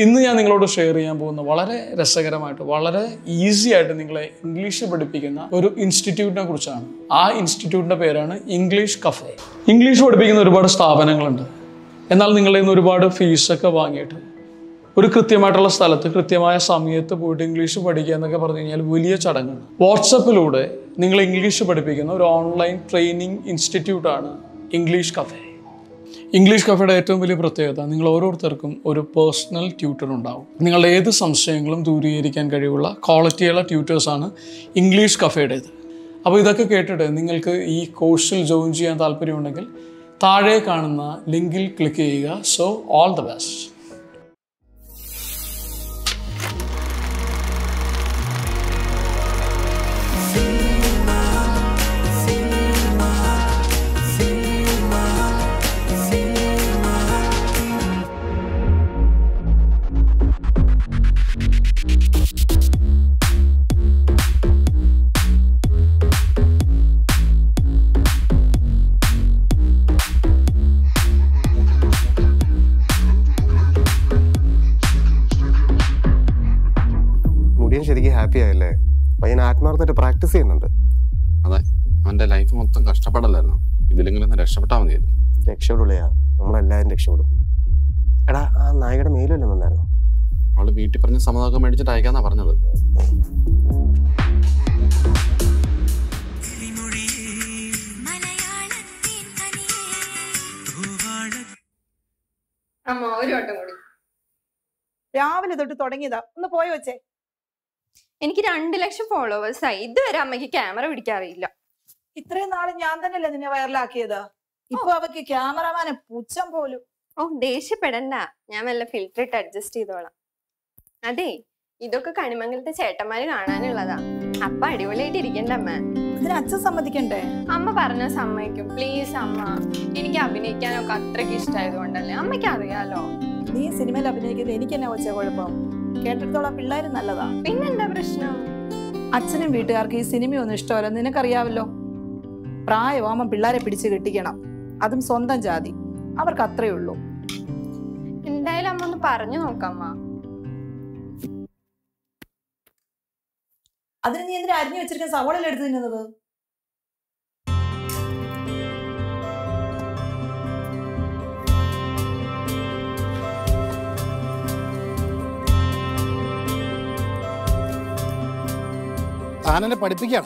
ഇന്ന് ഞാൻ നിങ്ങളോട് ഷെയർ ചെയ്യാൻ പോകുന്ന വളരെ രസകരമായിട്ട് വളരെ ഈസി ആയിട്ട് നിങ്ങളെ ഇംഗ്ലീഷ് പഠിപ്പിക്കുന്ന ഒരു ഇൻസ്റ്റിറ്റ്യൂട്ടിനെ കുറിച്ചാണ്. ആ ഇൻസ്റ്റിറ്റ്യൂട്ടിൻ്റെ പേരാണ് ഇംഗ്ലീഷ് കഫേ. ഇംഗ്ലീഷ് പഠിപ്പിക്കുന്ന ഒരുപാട് സ്ഥാപനങ്ങളുണ്ട്. എന്നാൽ നിങ്ങളിൽ നിന്ന് ഒരുപാട് ഫീസൊക്കെ വാങ്ങിയിട്ട് ഒരു കൃത്യമായിട്ടുള്ള സ്ഥലത്ത് കൃത്യമായ സമയത്ത് പോയിട്ട് ഇംഗ്ലീഷ് പഠിക്കുക എന്നൊക്കെ പറഞ്ഞു കഴിഞ്ഞാൽ വലിയ ചടങ്ങാണ്. വാട്സപ്പിലൂടെ നിങ്ങൾ ഇംഗ്ലീഷ് പഠിപ്പിക്കുന്ന ഒരു ഓൺലൈൻ ട്രെയിനിങ് ഇൻസ്റ്റിറ്റ്യൂട്ടാണ് ഇംഗ്ലീഷ് കഫേ. ഇംഗ്ലീഷ് കഫേയുടെ ഏറ്റവും വലിയ പ്രത്യേകത, നിങ്ങൾ ഓരോരുത്തർക്കും ഒരു പേഴ്സണൽ ട്യൂട്ടർ ഉണ്ടാവും. നിങ്ങളുടെ ഏത് സംശയങ്ങളും ദൂരീകരിക്കാൻ കഴിവുള്ള ക്വാളിറ്റിയുള്ള ട്യൂട്ടേഴ്സാണ് ഇംഗ്ലീഷ് കഫേയുടേത്. അപ്പോൾ ഇതൊക്കെ കേട്ടിട്ട് നിങ്ങൾക്ക് ഈ കോഴ്സിൽ ജോയിൻ ചെയ്യാൻ താല്പര്യമുണ്ടെങ്കിൽ താഴെ കാണുന്ന ലിങ്കിൽ ക്ലിക്ക് ചെയ്യുക. So all the best. ശരിക്കും ഹാപ്പി ആയല്ലേ? പയ്യൻ ആത്മാർത്ഥമായിട്ട് പ്രാക്ടീസ് ചെയ്യുന്നുണ്ട്. അതെ, അവന്റെ ലൈഫ് മൊത്തം കഷ്ടപ്പെടലായിരുന്നു. ഇതിലെങ്കിലും രക്ഷപ്പെട്ടാൽ മതിയായിരുന്നു. രക്ഷപ്പെടുള്ളയാ, നമ്മളെല്ലാവരും രക്ഷപ്പെടും. എടാ, ആ നായികയുടെ മെയിലും വന്നായിരുന്നു. അവള് വീട്ടിൽ പറഞ്ഞ് സമ്മതമൊക്കെ മേടിച്ചിട്ട് അയക്കാന്നാ പറഞ്ഞത്. രാവിലെ തൊട്ട് തുടങ്ങിയതാ, ഒന്ന് പോയി വെച്ചേ. എനിക്ക് 2 ലക്ഷം ഫോളോവേഴ്സായി. ഇതുവരെ അമ്മയ്ക്ക് ക്യാമറ പിടിക്കാറിയില്ല. ഇത്രയും നാള് ഞാൻ തന്നെയല്ലേ നിന്നെ വൈറലാക്കിയത്. ഇപ്പൊ അവക്ക് ക്യാമറമാനെ പുച്ഛം പോലും. ഓ, ദേഷ്യപ്പെടണ്ട, ഞാൻ വല്ല ഫിൽറ്റർ ഇട്ട് അഡ്ജസ്റ്റ് ചെയ്തോളാം. അതെ, ഇതൊക്കെ കണിമംഗലത്തെ ചേട്ടന്മാര് കാണാനുള്ളതാ. അപ്പൊ അടിപൊളിയായിട്ട് ഇരിക്കണ്ട അമ്മ. ഇതിന് അച്ഛൻ സമ്മതിക്കണ്ടേ? അമ്മ പറഞ്ഞ സമ്മതിക്കും. പ്ലീസ് അമ്മ, എനിക്ക് അഭിനയിക്കാനൊക്കെ അത്രയ്ക്ക് ഇഷ്ടമായത് കൊണ്ടല്ലേ. അമ്മയ്ക്ക് അറിയാലോ. നീ സിനിമയിൽ അഭിനയിക്കുന്നത് എനിക്ക് തന്നെ വെച്ച കുഴപ്പം. കേട്ടിടത്തോളം പിള്ളേര് നല്ലതാ. പിന്നെന്താ പ്രശ്നം? അച്ഛനും വീട്ടുകാർക്ക് ഈ സിനിമയൊന്നും ഇഷ്ടമല്ല, നിനക്കറിയാവല്ലോ. പ്രായമാകുമ്പോ പിള്ളേരെ പിടിച്ച് കെട്ടിക്കണം, അതും സ്വന്തം ജാതി. അവർക്ക് അത്രേ ഉള്ളൂ. എന്തായാലും അമ്മ ഒന്ന് പറഞ്ഞു നോക്കമ്മ. അതിന് നീ എന്തിനാ അരിഞ്ഞു വെച്ചിരിക്കുന്ന സവോളയിൽ എടുത്ത് തിന്നുന്നത്? താനെന്നെ പഠിപ്പിക്കണം.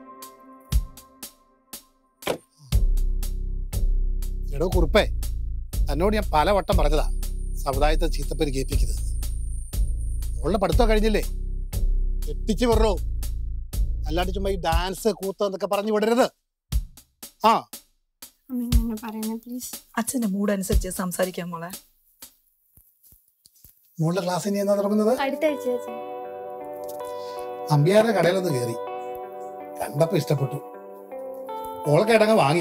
എടോ കുറുപ്പേ, തന്നോട് ഞാൻ പല വട്ടം പറഞ്ഞതാ സമുദായത്തെ ചീത്തപ്പേര് കേൾപ്പിക്കുന്നത്. അവളുടെ പഠിത്തം കഴിഞ്ഞില്ലേ, എത്തിച്ചു വിടറോ. അല്ലാണ്ട് ചുമ്മാ ഈ ഡാൻസ് കൂത്ത് എന്നൊക്കെ പറഞ്ഞു വിടരുത്. ആ, അച്ഛന്റെ മൂഡ് അനുസരിച്ച് സംസാരിക്കാൻ മോളെ. മോളുടെ ക്ലാസ് ഇനി എന്നാ തുടങ്ങുന്നത്? അടുത്ത ആഴ്ച. അമ്പിയാരുടെ കടയിലൊന്ന് കയറി, കണ്ടപ്പോ ഇഷ്ടപ്പെട്ടു. ഓളെ കേട്ടങ്ങ് വാങ്ങി.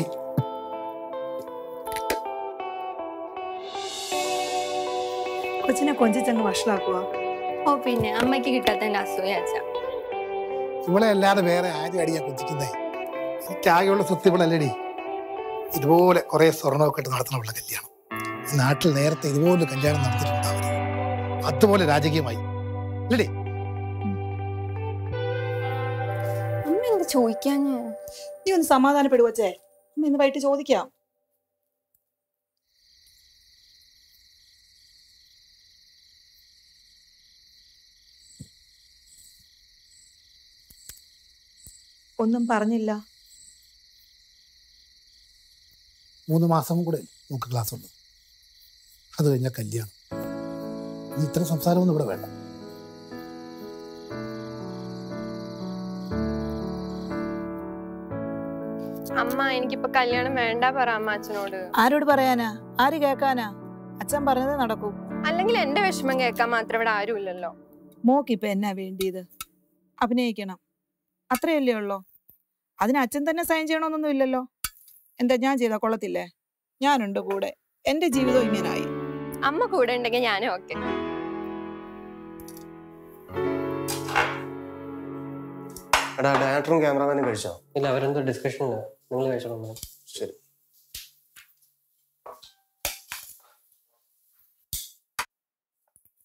കൊച്ചിനെ കൊഞ്ചിച്ചങ്ങ് വഷളാക്കുക. ഓ പിന്നെ, അമ്മയ്ക്ക് കിട്ടാത്തതിന്റെ അസൂയ അച്ഛാ. ഇവളെ അല്ലാതെ വേറെ ആരും അടിയാ കൊഞ്ചിക്കുന്നേ. എനിക്കാകെയുള്ള സ്വത്ത് ഇവളല്ലേടി. ഇതുപോലെ കുറെ സ്വർണ്ണമൊക്കെ ഇട്ട് നടത്തണമുള്ള കല്യാണം ഈ നാട്ടിൽ നേരത്തെ ഇതുപോലെ കല്യാണം നടത്തിയിട്ടുണ്ടാവരുത്. അതുപോലെ രാജകീയമായി അല്ലേ? അമ്മ എന്താ ചോദിക്കാഞ്ഞേ? നീ ഒന്ന് സമാധാനപ്പെടുവച്ചേ. അമ്മ ഇന്ന് വൈകിട്ട് ചോദിക്കാം. ഒന്നും പറഞ്ഞില്ല. 3 മാസം കൂടെ നമുക്ക് ക്ലാസ് ഉണ്ട്. അത് കഴിഞ്ഞാൽ കല്യാണം. നീ ഇത്ര സംസാരമൊന്നും ഇവിടെ വേണ്ട. അമ്മ, എനിക്കിപ്പോ കല്യാണം വേണ്ട പറ അമ്മ അച്ഛനോട്. ആരോട് പറയാനാ? ആര് കേക്കാനാ? അച്ഛൻ പറഞ്ഞതേ നടക്കൂ. അല്ലെങ്കിൽ എന്റെ വിഷമം കേൾക്കാൻ മാത്രം ഇവിടെ ആരും ഇല്ലല്ലോ. മോക്കിപ്പൊ എന്നാ വേണ്ടിയത്? അഭിനയിക്കണം, അത്രയല്ലേ ഉള്ളോ? അതിന് അച്ഛൻ തന്നെ സൈൻ ചെയ്യണമെന്നൊന്നും ഇല്ലല്ലോ. എന്താ ഞാൻ ചെയ്താ കൊള്ളത്തില്ലേ? ഞാനുണ്ട് കൂടെ. എന്റെ ജീവിതം ഇങ്ങനായി. അമ്മ കൂടെ ഉണ്ടെങ്കിൽ ഞാനും ഓക്കെ. ഡയറക്ടറും ക്യാമറമാനും കഴിച്ചോ? ഇല്ല, അവരെന്തോ ഡിസ്കഷൻ. നിങ്ങൾ കഴിച്ചോളൂ. ശരി.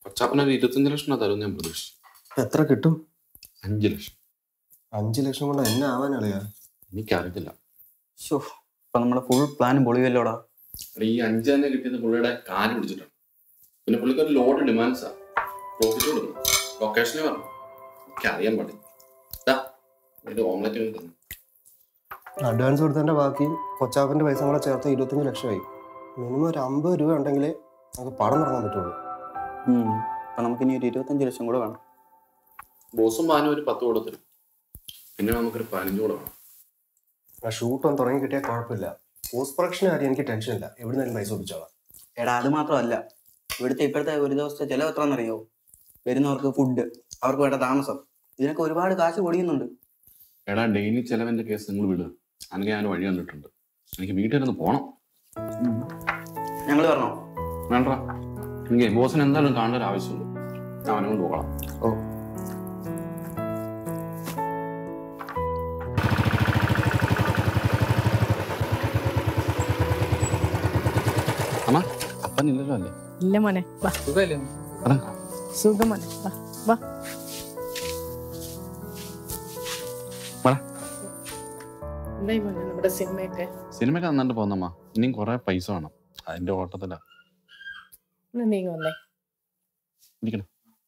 കൊച്ചാപ്പനൊരു 25 ലക്ഷം തരും ഞാൻ പ്രതീക്ഷിച്ചു. എത്ര കിട്ടും? 5 ലക്ഷം. 5 ലക്ഷം കൊണ്ട് എന്നെ ആവാനളിയാ? എനിക്കറിയത്തില്ല. ഇപ്പൊ നമ്മുടെ ഫുൾ പ്ലാനും പൊളിയല്ലോടാ. ഈ 5 തന്നെ കിട്ടിയത് പുള്ളിയുടെ കാല് പിടിച്ചിട്ടാണ്. പിന്നെ പുള്ളിക്ക് ഒരു ലോഡ് ഡിമാൻഡ്സാ. പ്രോഫിറ്റ് കൊടുക്കണം, ലൊക്കേഷനിൽ പറഞ്ഞു. എനിക്കറിയാൻ പാടില്ല. ഓംലെറ്റ് തന്നെ അഡ്വാൻസ് കൊടുത്തതിന്റെ ബാക്കി കൊച്ചാപ്പന്റെ പൈസ കൂടെ ചേർത്ത് 25 ലക്ഷമായി. മിനിമം ഒരു 50 രൂപ ഉണ്ടെങ്കിലേ നമുക്ക് പടം തുടങ്ങാൻ പറ്റുള്ളൂ. അപ്പൊ നമുക്ക് ഇനി ഒരു 25 ലക്ഷം കൂടെ വേണം. ബോസും പാനും ഒരു 10 കൂടെ തരും. പിന്നെ നമുക്കൊരു 15 കൂടെ വേണം. ആ ഷൂട്ട് ഒന്ന് തുടങ്ങി കിട്ടിയാൽ കുഴപ്പമില്ല. പോസ്റ്റ് പ്രൊഡക്ഷന് കാര്യം എനിക്ക് ടെൻഷൻ ഇല്ല, എവിടെ നിന്നും പൈസ ഒപ്പിച്ചോളാം. എടാ അത് മാത്രമല്ല, ഇപ്പോഴത്തെ ഒരു ദിവസത്തെ ചിലവ് എത്രയെന്നറിയോ? വരുന്നവർക്ക് ഫുഡ്, അവർക്ക് വേണ്ട താമസം, ഇതിനൊക്കെ ഒരുപാട് കാശ് പൊടിയുന്നുണ്ട്. എടാ ഡെയിലി ചെലവിന്റെ കേസ് നിങ്ങൾ വിടുക. എനിക്ക് ഞാൻ വഴി കണ്ടിട്ടുണ്ട്. എനിക്ക് വീട്ടിലൊന്ന് പോണം. ഞങ്ങൾ പറഞ്ഞോ? വേണ്ട, എനിക്ക് ബോസിന് എന്തായാലും കാണേണ്ട ഒരു ആവശ്യമുള്ളൂ. ഞാൻ അവനെ കൊണ്ട് പോകണം. ഓ അമ്മ, അപ്പനില്ലല്ലോ അല്ലേ? ഇല്ല മോനെ, വാ. സുഖം മോനെ, വാ വാ. എന്തായി മോനെ നമ്മുടെ സിനിമയൊക്കെ? സിനിമയ്ക്ക് നന്നായിട്ട് പോകുന്നമ്മ. ഇനിയും കുറെ പൈസ വേണം, അതിന്റെ ഓട്ടത്തില. നീങ്ങ വന്നേ. ഇരിക്കണം.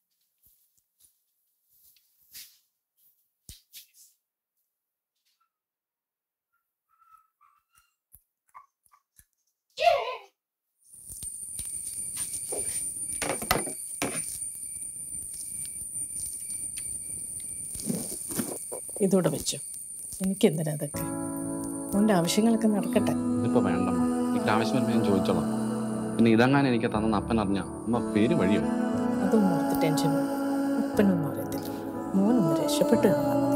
ഇതോടെ വെച്ചോ. എനിക്കെന്തിനാ അതൊക്കെ? മോന്റെ ആവശ്യങ്ങളൊക്കെ നടക്കട്ടെ. ഇതിപ്പോ വേണ്ടമ്മ, എനിക്ക് ആവശ്യം വരുമ്പോൾ ഞാൻ ചോദിച്ചോളാം. പിന്നെ ഇതങ്ങനെ എനിക്ക് തന്ന അപ്പൻ അറിഞ്ഞ അമ്മ പേര് വഴിയോ? അതൊന്നും ഓർത്ത് ടെൻഷൻ വേണം. അപ്പനൊന്നും അറിയത്തില്ല. മോനൊന്ന് രക്ഷപ്പെട്ടു തന്നാൽ മതി.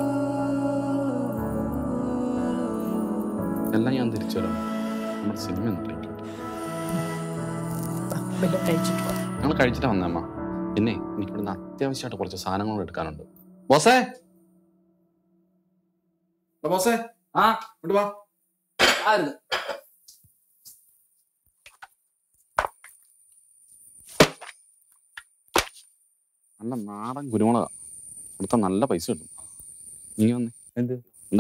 എല്ലാം ഞാൻ തിരിച്ചു വരാം. നമ്മുടെ സിനിമ ഒന്ന് കഴിക്കും. വല്ലതും കഴിച്ചിട്ട് പോ. ഞങ്ങൾ കഴിച്ചിട്ടാ വന്നേ അമ്മ. പിന്നെ എനിക്ക് ഇവിടുന്ന് അത്യാവശ്യമായിട്ട് കുറച്ച് സാധനങ്ങൾ എടുക്കാനുണ്ട്. ബോസേ, ബോസേ, ആ ഇങ്ങോട്ട് വാ. നല്ല നാടൻ കുരുമുളകാ. ഇവിടുത്തെ നല്ല പൈസ കിട്ടും. നീ വന്നേ. എന്ത്? എന്തോ?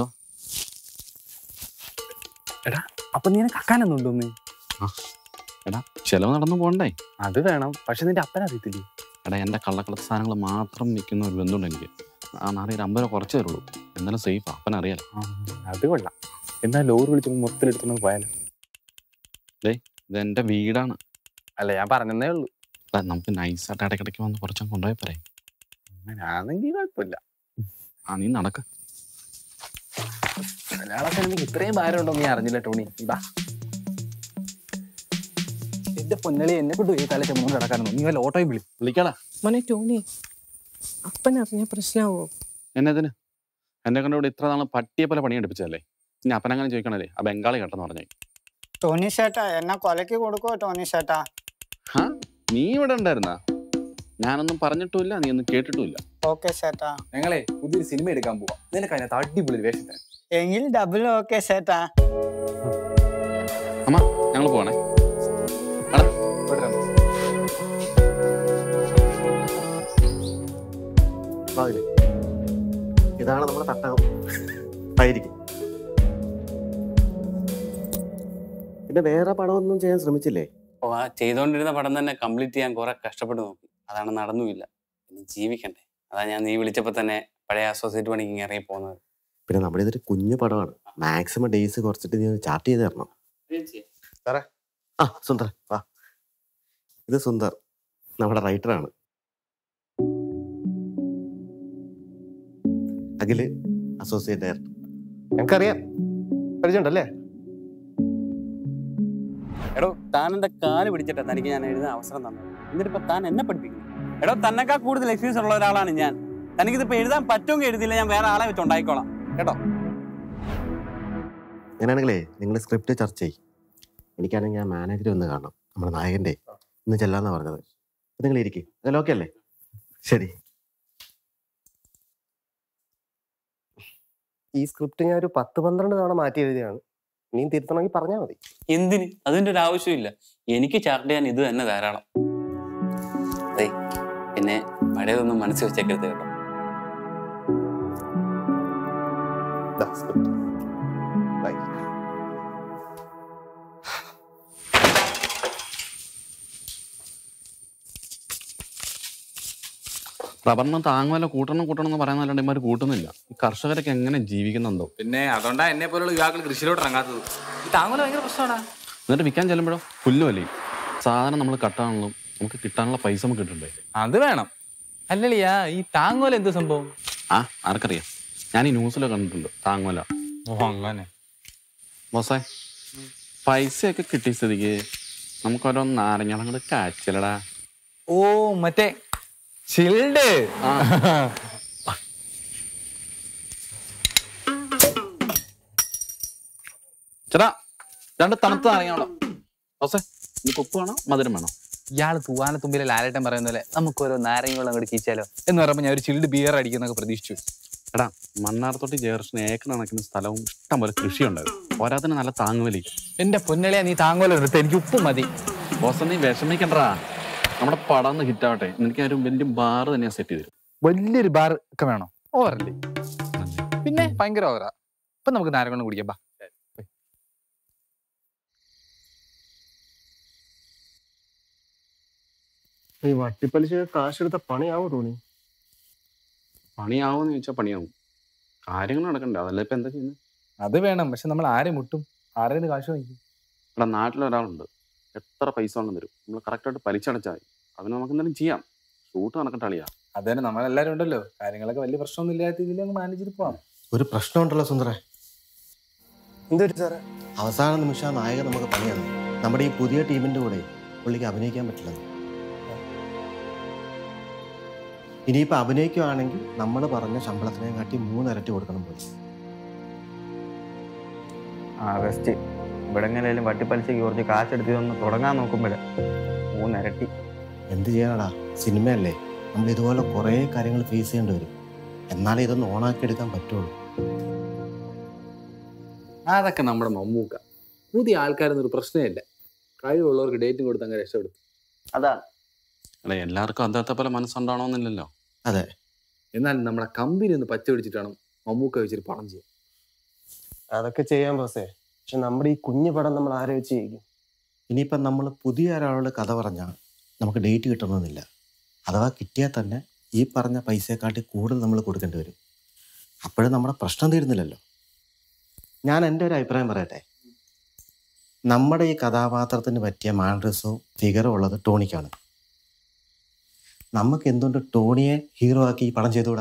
എടാ അപ്പൊ നീ കക്കാനൊന്നുണ്ടോന്ന്? എടാ ചെലവ് നടന്നു പോണ്ടേ? അത് വേണം, പക്ഷെ നിന്റെ അപ്പനറിയത്തില്ലേ? എടാ എന്റെ കള്ളക്കളത്തെ സാധനങ്ങൾ മാത്രം വിൽക്കുന്ന ഒരു ബന്ധമുണ്ട് എനിക്ക്. ആ നാളെ 50 രൂപ കുറച്ച് തരുള്ളൂ. എന്നാലും സേഫ്, അപ്പനറിയാലോ. അത് കൊള്ളാം. എന്നാ ലോറി വിളിച്ചപ്പോൾ മൊത്തത്തിൽ എടുത്തു പോയാലോ? ഇതെന്റെ വീടാണ്. അല്ല ഞാൻ പറഞ്ഞതേ ഉള്ളൂ. നമുക്ക് നൈസായിട്ട് ഇടയ്ക്കിടയ്ക്ക് വന്ന് കുറച്ച് കൊണ്ടുപോയി പറയാം. അങ്ങനെയാണെങ്കിൽ കുഴപ്പമില്ല. ആ നീ നടക്ക. മലയാള സിനിമയ്ക്ക് ഇത്രയും ഭാരം ഉണ്ടോ നീ അറിഞ്ഞില്ല ടോണി. ഇതാ എന്റെ പൊന്നളി, എന്നെ കൊണ്ട് ഈ തല ചെമ്മ കിടക്കാനോ? നീ വല്ല ഓട്ടോയും വിളിക്കാടാ. മോനെ ടോണി, അപ്പനറിഞ്ഞ പ്രശ്നമാവോ? എന്നതിന് എന്നെ കൊണ്ട് ഇവിടെ ഇത്ര നാളെ പട്ടിയെ പോലെ പണിയെടുപ്പിച്ചതല്ലേ? ഇനി അപ്പനങ്ങനെ ചോദിക്കണല്ലേ ആ ബംഗാളി കേട്ടെന്ന് പറഞ്ഞു. ടോണി ചേട്ടാ എന്നെ കൊലക്ക് കൊടുക്കോ ടോണി ചേട്ടാ? ഹാ, നീ ഇവിടെ ഉണ്ടായിരുന്നാ? ഞാനൊന്നും പറഞ്ഞിട്ടുമില്ല, നീ ഒന്നും കേട്ടിട്ടുമില്ല. ഓക്കെ ചേട്ടാ. ഞങ്ങളെ പുതിയൊരു സിനിമ എടുക്കാൻ പോവാം. നിനക്ക് അതിനകത്ത് അടിപൊളി വേഷം. എങ്കിൽ ഡബിൾ ഓക്കെ ചേട്ടാ. അമ്മ ഞങ്ങൾ പോകണേ. ഇതാണ് നമ്മുടെ തട്ടകം. ആയിരിക്കും. പിന്നെ വേറെ പടമൊന്നും ചെയ്യാൻ ശ്രമിച്ചില്ലേ? ഓ, ആ ചെയ്തുകൊണ്ടിരുന്ന പടം തന്നെ കംപ്ലീറ്റ് ചെയ്യാൻ കുറെ കഷ്ടപ്പെട്ട് നോക്കി. അതാണ് നടന്നുമില്ല. പിന്നെ ജീവിക്കണ്ടേ, അതാ ഞാൻ നീ വിളിച്ചപ്പോ തന്നെ പഴയ അസോസിയേറ്റ് പണിക്ക് ഇറങ്ങി പോകുന്നത്. പിന്നെ നമ്മുടെ ഇതൊരു കുഞ്ഞു പടമാണ്. മാക്സിമം ഡേയ്സ് കുറച്ചിട്ട് നീ ചാർട്ട് ചെയ്ത് തരണം. ആ സുന്ദർ വാ. ഇത് സുന്ദർ, നമ്മുടെ റൈറ്ററാണ്. Akhil associate director. ഞങ്ങൾക്കറിയാം, പരിചയമുണ്ടല്ലേ? എടോ താൻ എന്റെ കാല് പിടിച്ചിട്ടാ തനിക്ക് ഞാൻ എഴുതാൻ അവസരം തന്നത്. എന്നിട്ടിപ്പോ താൻ എന്നെ പഠിപ്പിക്കുന്നു. എടോ തന്നെക്കാൾ കൂടുതൽ എക്സ്പീരിയൻസ് ഉള്ള ഒരാളാണ് ഞാൻ. തനിക്കിതിപ്പോ എഴുതാൻ പറ്റുമെങ്കിൽ എഴുതിയില്ല, ഞാൻ വേറെ ആളെ വെച്ച് ഉണ്ടായിക്കോളാം കേട്ടോ. ഞാനാണെങ്കിലേ നിങ്ങൾ സ്ക്രിപ്റ്റ് ചർച്ച ചെയ്യും. എനിക്കാണെങ്കിൽ ഞാൻ മാനേജർ ഒന്ന് കാണണം, നമ്മുടെ നായകൻ്റെ. ഇന്ന് ചെല്ലാന്നാ പറഞ്ഞത്. നിങ്ങൾ ഇരിക്കും. അതല്ല ഓക്കെ അല്ലേ? ശരി. ഈ സ്ക്രിപ്റ്റ് ഞാൻ ഒരു 10-12 തവണ മാറ്റി എഴുതിയാണ്. നീ തിരുത്തണമെങ്കിൽ പറഞ്ഞാൽ മതി. എന്തിന്? അതിന്റെ ഒരു ആവശ്യമില്ല. എനിക്ക് ചാർട്ട് ചെയ്യാൻ ഇത് തന്നെ ധാരാളം. പഴയതൊന്നും മനസ്സിൽ വെച്ചേക്കരുത് കേട്ടോ. റബ്ബറിന് താങ്ങുമല്ല കൂട്ടണം എന്ന് പറയുന്നല്ലാണ്ട് ഇമാര് കൂട്ടുന്നില്ല. ഈ കർഷകരൊക്കെ എങ്ങനെ ജീവിക്കുന്നുണ്ടോ? പിന്നെ അതുകൊണ്ടാ എന്നെ പോലുള്ള യുവാക്കൾ കൃഷിയിലോട്ട് ഇറങ്ങാത്തത്. ഈ താങ്ങുമല ഭയങ്കര പ്രശ്നമാണ്. എന്നിട്ട് വിൽക്കാൻ ചെല്ലുമ്പോഴോ പുല്ലുമല്ലേ സാധനം നമ്മൾ കട്ടാണല്ലോ, നമുക്ക് കിട്ടാനുള്ള പൈസ നമുക്ക് കിട്ടണ്ടേ? അത് വേണം. അല്ലല്ലയാ ഈ താങ്ങുമല എന്ത് സംഭവം? ആർക്കറിയാം, ഞാൻ ഈ ന്യൂസിലൊക്കെ കണ്ടിട്ടുണ്ട് താങ്ങുമല. ഓ അങ്ങനെ. ബോസേ, പൈസയൊക്കെ കിട്ടിയ സ്ഥിതിക്ക് നമുക്കോരോ നാരങ്ങളങ്ങോട്ട് കാച്ചിലടാ. ഓ മറ്റേ ചിൽഡ്. ചേട്ടാ, രണ്ട് തണുത്ത നാരങ്ങ. ബോസേ, എനിക്ക് ഉപ്പ് വേണോ മധുരം വേണോ? ഇയാള് തൂവാനത്തുമ്പിലെ ലാലേട്ടൻ പറയുന്ന പോലെ നമുക്കോരോ നാരങ്ങളും അങ്ങോട്ട് കീച്ചാലോ എന്ന് പറയുമ്പോൾ ഞാൻ ഒരു ചിൽഡ് ബിയർ അടിക്കുന്നൊക്കെ പ്രതീക്ഷിച്ചു. എടാ, മണ്ണാർത്തോട്ടി ജയകൃഷ്ണന് ഏക്കർ കണക്കിന് സ്ഥലവും ഇഷ്ടം പോലെ കൃഷിയുണ്ടായിരുന്നു. പോരാത്തിന് നല്ല താങ്ങുവലി. എന്റെ പൊന്നളിയാ, നീ താങ്ങുമല എടുത്ത് എനിക്ക് ഉപ്പ് മതി. ബോസ നീ വിഷമിക്കണ്ടാ, നമ്മുടെ പടന്ന് ഹിറ്റാവട്ടെ. എനിക്ക് ഒരു വലിയ ബാർ തന്നെയാ സെറ്റ് ചെയ്തു. വലിയൊരു ബാർ ഒക്കെ വേണോ? ഓവറല്ലേ? പിന്നെ ഭയങ്കര ഓവറാ. അപ്പൊ നമുക്ക് നാരങ്ങളും കുടിക്കാം. ബാ. ഈ വട്ടിപ്പലിശ കാശെടുത്ത പണിയാവും തോന്നി. പണിയാവുമെന്ന് ചോദിച്ചാൽ പണിയാവും. കാര്യങ്ങൾ നടക്കണ്ടേ, അതല്ല ഇപ്പൊ എന്താ ചെയ്യുന്നത്? അത് വേണം, പക്ഷെ നമ്മൾ ആരെ മുട്ടും? ആരുടെ കാശ് വാങ്ങിക്കും? ഇവിടെ നാട്ടിലൊരാളുണ്ട്, എത്ര പൈസ വേണം തരും. നമ്മൾ കറക്റ്റായിട്ട് പലിശടച്ചാൽ മതി. അതിന് നമുക്ക് എന്തെങ്കിലും ചെയ്യാം. ഷൂട്ട് നടക്കട്ടെ അളിയാ. അത് തന്നെ, നമ്മളെല്ലാരും ഉണ്ടല്ലോ. കാര്യങ്ങളൊക്കെ വലിയ പ്രശ്നമൊന്നും ഇല്ലാത്ത രീതിയിൽ അങ്ങ് മാനേജ് ചെയ്ത് പോവാം. ഒരു പ്രശ്നമുണ്ടല്ലോ സുന്ദരേ. എന്തൊരു സാറേ, അവസാന നിമിഷം നായകൻ നമുക്ക് പണിയാണ്. നമ്മുടെ ഈ പുതിയ ടീമിന്റെ കൂടെ പുള്ളിക്ക് അഭിനയിക്കാൻ പറ്റില്ല. ഇനിയിപ്പോ അഭിനയിക്കുകയാണെങ്കിൽ നമ്മൾ പറഞ്ഞ ശമ്പളത്തിനെ കാട്ടി 3 ഇരട്ടി കൊടുക്കണം പോലെ. ബെസ്റ്റ്. ഇവിടെ എങ്ങനെയാലും വട്ടിപ്പലിശയ്ക്ക് കുറച്ച് കാശെടുത്ത് തുടങ്ങാൻ നോക്കുമ്പോഴേ 3 ഇരട്ടി. എന്ത് ചെയ്യാനാടാ, സിനിമയല്ലേ. നമ്മൾ ഇതുപോലെ കുറേ കാര്യങ്ങൾ ഫേസ് ചെയ്യേണ്ടി വരും. എന്നാലേ ഇതൊന്ന് ഓണാക്കി എടുക്കാൻ പറ്റുള്ളൂ. അതൊക്കെ നമ്മുടെ മമ്മൂക്ക. പുതിയ ആൾക്കാരൊന്നും പ്രശ്നമില്ല. കഴിവുള്ളവർക്ക് ഡേറ്റും കൊടുത്ത് അങ്ങനെ രക്ഷപ്പെടും. അതാ. അല്ല, എല്ലാവർക്കും അദ്ദേഹത്തെ പോലെ മനസ്സുണ്ടാവണമെന്നില്ലല്ലോ. അതെ. എന്നാൽ നമ്മളെ കമ്പനി ഒന്ന് പച്ച പിടിച്ചിട്ട് വേണം മമ്മൂക്ക വെച്ചിട്ട് പടം ചെയ്യാൻ. അതൊക്കെ ചെയ്യാൻ ബോസേ. പക്ഷെ നമ്മുടെ ഈ കുഞ്ഞു പടം നമ്മൾ ആരെ വെച്ച് ചെയ്യും? ഇനിയിപ്പം നമ്മൾ പുതിയ ഒരാളോട് കഥ പറഞ്ഞാൽ നമുക്ക് ഡേറ്റ് കിട്ടണമെന്നില്ല. അഥവാ കിട്ടിയാൽ തന്നെ ഈ പറഞ്ഞ പൈസയെക്കാട്ടി കൂടുതൽ നമ്മൾ കൊടുക്കേണ്ടി വരും. അപ്പോഴും നമ്മുടെ പ്രശ്നം തീരുന്നില്ലല്ലോ. ഞാൻ എൻ്റെ ഒരു അഭിപ്രായം പറയട്ടെ. നമ്മുടെ ഈ കഥാപാത്രത്തിന് പറ്റിയ മാൻഡ്രസോ ഫിഗറോ ഉള്ളത് ടോണിക്കാണ്. നമുക്ക് എന്തുകൊണ്ട് ടോണിയെ ഹീറോ ആക്കി ഈ പടം ചെയ്തുകൂടാ?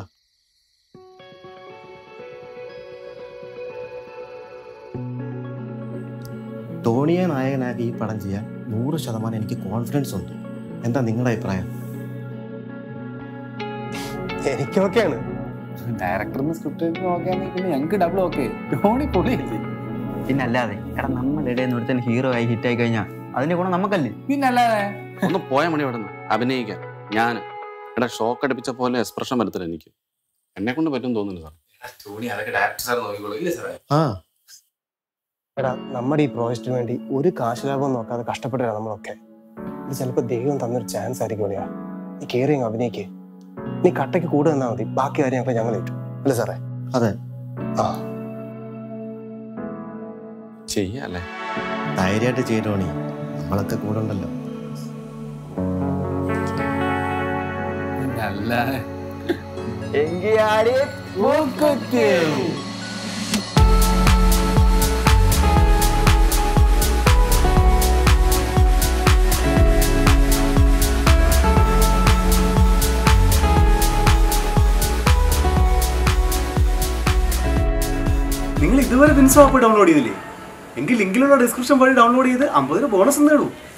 ടോണിയെ നായകനാക്കി ഈ പടം ചെയ്യാൻ 100% എനിക്ക് കോൺഫിഡൻസ് ഉണ്ട്. എന്താ നിങ്ങളുടെ അഭിപ്രായം? എനിക്കൊക്കെയാണ്. ഡയറക്ടറിന് സ്ക്രിപ്റ്റ് നോക്കുകയാണെങ്കിൽ പിന്നെ ഞങ്ങൾക്ക് ഡബിൾ ഓക്കെ. ടോണി പൊളിയല്ലേ? പിന്നെ അല്ലാതെ. എടാ, നമ്മുടെ ഇടയിൽ നിന്ന് ഒരുത്തൻ ഹീറോ ആയി ഹിറ്റായി കഴിഞ്ഞാൽ അതിന്റെ ഗുണം നമുക്കല്ലേ? പിന്നെ അല്ലാതെ. ഒന്ന് പോയ മണി അവിടെ നിന്ന് അഭിനയിക്കാൻ. ഞാൻ എടാ ഷോക്ക് അടിപ്പിച്ച പോലെ എക്സ്പ്രഷൻ വരത്തില്ല എനിക്ക്. എന്നെ കൊണ്ട് പറ്റും തോന്നുന്നു സാർ. ടോണി അതൊക്കെ ഡയറക്ടർ സാർ നോക്കിക്കോളൂ. ഇല്ലേ സാറേ? എടാ, നമ്മുടെ ഈ പ്രോജക്റ്റിന് വേണ്ടി ഒരു കാശ് ലാഭം നോക്കാതെ കഷ്ടപ്പെട്ടാ നമ്മളൊക്കെ. ഇത് ചിലപ്പോൾ ദൈവം തന്നൊരു ചാൻസ് ആയിരിക്കും. നീ കയറി അഭിനയിക്കേ. നീ കട്ടയ്ക്ക് കൂടെ തന്നാൽ മതി. ബാക്കി കാര്യങ്ങളൊക്കെ ഞങ്ങൾ ഏറ്റു. അല്ലേ സാറേ? അതെ. ചെയ്യാല്ലേ? ധൈര്യമായിട്ട് ചെയ്തോണി, നമ്മളൊക്കെ കൂടെ ഉണ്ടല്ലോ. അല്ല നിങ്ങൾ ഇതുവരെ വിൻസോ ആപ്പ് ഡൗൺലോഡ് ചെയ്തില്ലേ? എങ്കിൽ ലിങ്കിലുള്ള ഡിസ്ക്രിപ്ഷൻ വഴി ഡൗൺലോഡ് ചെയ്ത് 50 ബോണസ് നേടൂ.